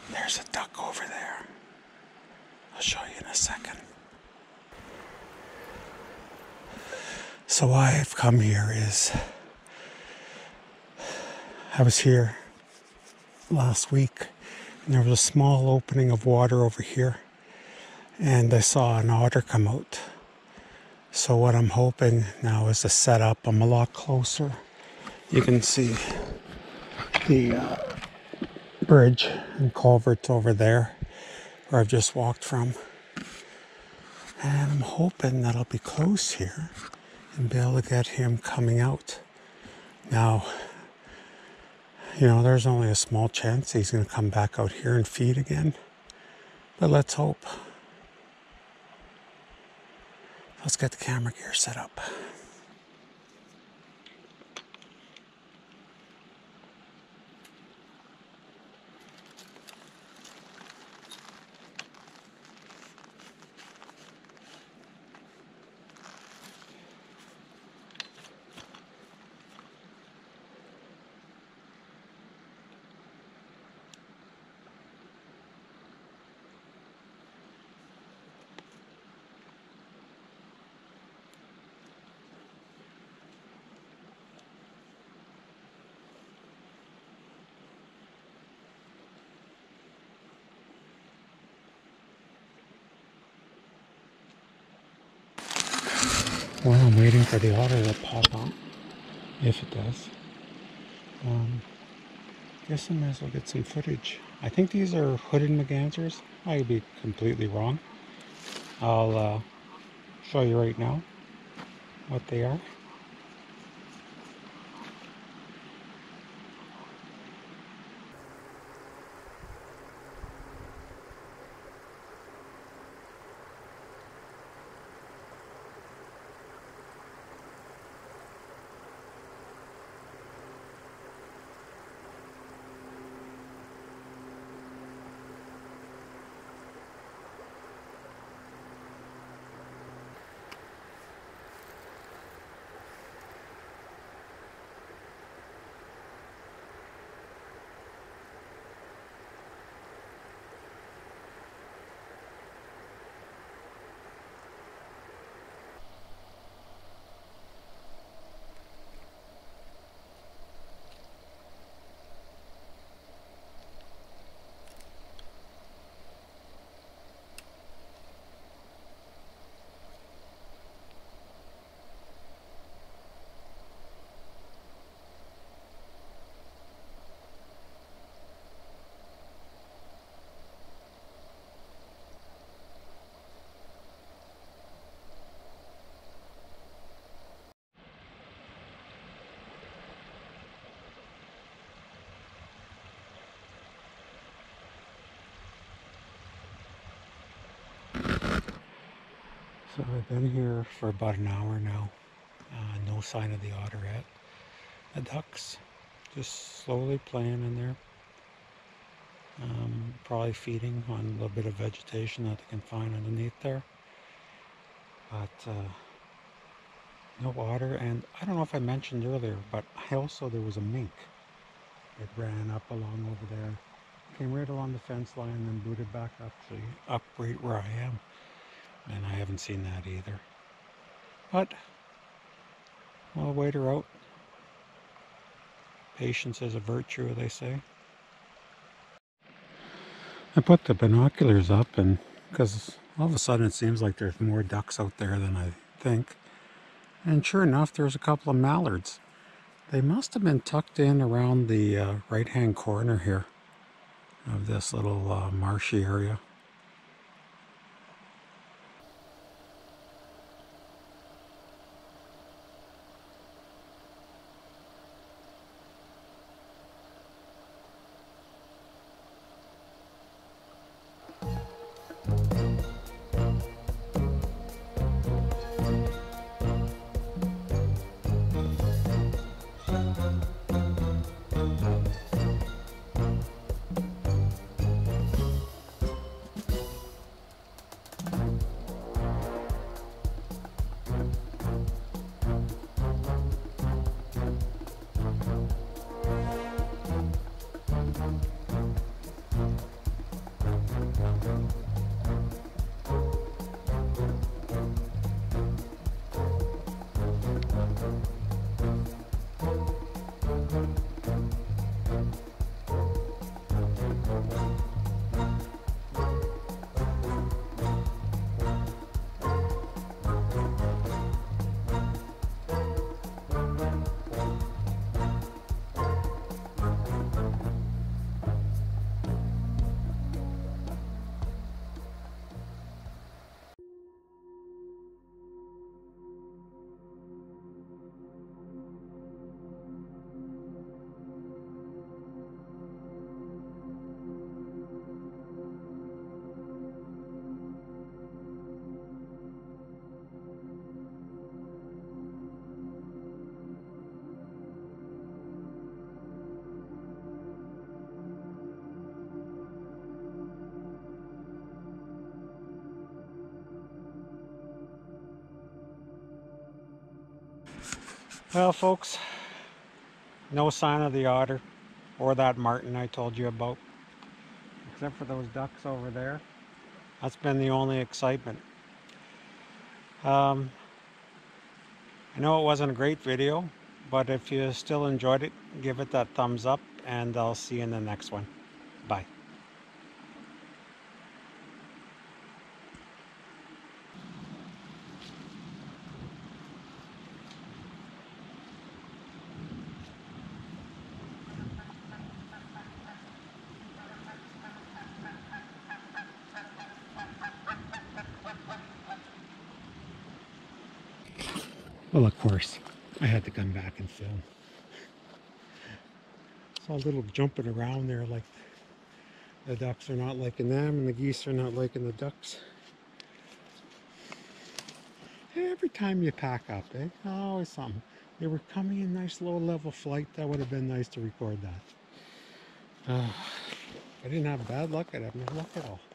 There's a duck over there. I'll show you in a second. So why I've come here is I was here last week and there was a small opening of water over here and I saw an otter come out. So what I'm hoping now is to set up. I'm a lot closer. You can see the bridge and culverts over there where I've just walked from. And I'm hoping that I'll be close here and be able to get him coming out. Now, you know, there's only a small chance he's going to come back out here and feed again. But let's hope. Let's get the camera gear set up. Well, I'm waiting for the otter to pop out, if it does. Guess I might as well get some footage. I think these are hooded Megansers. I could be completely wrong. I'll show you right now what they are. So I've been here for about an hour now. No sign of the otter yet. The ducks just slowly playing in there. Probably feeding on a little bit of vegetation that they can find underneath there. But no otter. And I don't know if I mentioned earlier, but there was a mink. It ran up along over there. Came right along the fence line and then booted back up right where I am. And I haven't seen that either. But I'll wait her out. Patience is a virtue, they say. I put the binoculars up and because all of a sudden it seems like there's more ducks out there than I think. And sure enough, there's a couple of mallards. They must have been tucked in around the right-hand corner here of this little marshy area. Well, folks, no sign of the otter or that martin I told you about, except for those ducks over there. That's been the only excitement. I know it wasn't a great video, but if you still enjoyed it, give it that thumbs up, and I'll see you in the next one. Bye. Well, of course, I had to come back and film. Saw a little jumping around there, like the ducks are not liking them and the geese are not liking the ducks. Every time you pack up, eh? Always something. They were coming in nice low level flight. That would have been nice to record that. I didn't have bad luck. I'd have no luck at all.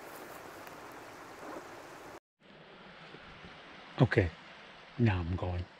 Okay, now I'm going.